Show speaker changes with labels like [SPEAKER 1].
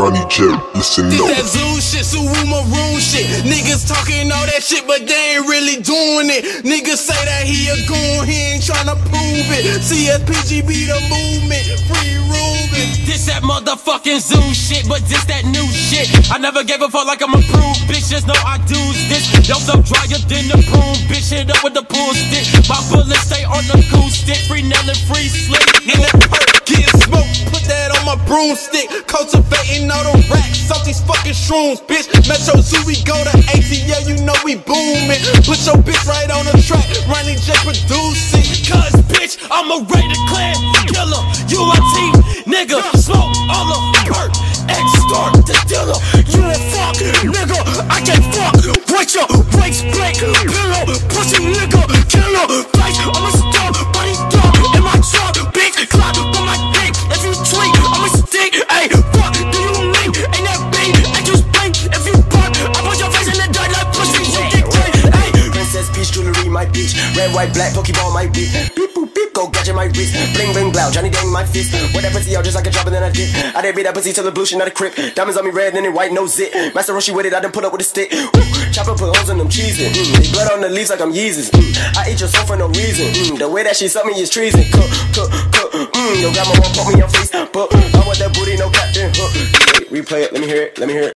[SPEAKER 1] Ronnie J, listen
[SPEAKER 2] This
[SPEAKER 1] up.
[SPEAKER 2] that zoo shit, Suwu maroon shit. Niggas talking all that shit, but they ain't really doing it. Niggas say that he a goon, he ain't tryna prove it. CSPG be the movement, free Ruben.
[SPEAKER 3] This that motherfucking zoo shit, but this that new shit. I never gave a fuck like I'm approved, bitch. Just know I do this. Yo, so drier than the broom, bitch. Hit up with the pool stick. My bullets stay on the cool stick. Free Nell and free Slick.
[SPEAKER 2] In that perk, getting smoked, put that on my broomstick. Cultivating all the racks off these fucking shrooms, bitch. Metro Zoo, we go to ATL, you know we booming. Put your bitch right on the track, Ronnie J producing.
[SPEAKER 3] Cause bitch, I'm a rated clan killer. You a team, nigga. Smoke all the perk. X-Star the dealer. You a fuck, nigga. I can't fuck with your brakes, break, pillow, pussy nigga, killer. Face, I'm a star, body dog in my truck, bitch. Clock on my dick. If you tweet, I'm a stick. Ayy, fuck, do you mean? Ain't that big? I just blink. If you buck, I put your face in the dirt like pussy. You get crazy. Ayy,
[SPEAKER 4] Princess Peach jewelry, my bitch. Red, white, black, Pokeball, my bitch. Beep, boop, beep, go gadget, my wrist. Bling, bling, blow, Johnny Dang, my fist. Wear that pussy out just like a drop and then I dip. I did beat that pussy till the blue shit, not a crip. Diamonds on me red and then white, no zit. Master Roshi with it, I done put up with a stick. Chopper put holes in them cheeses. They blood on the leaves like I'm Yeezus. I eat your soul for no reason. The way that she suck me is treason. Cook. Your grandma won't put me in your face. But I want that booty, no captain. Replay it, let me hear it.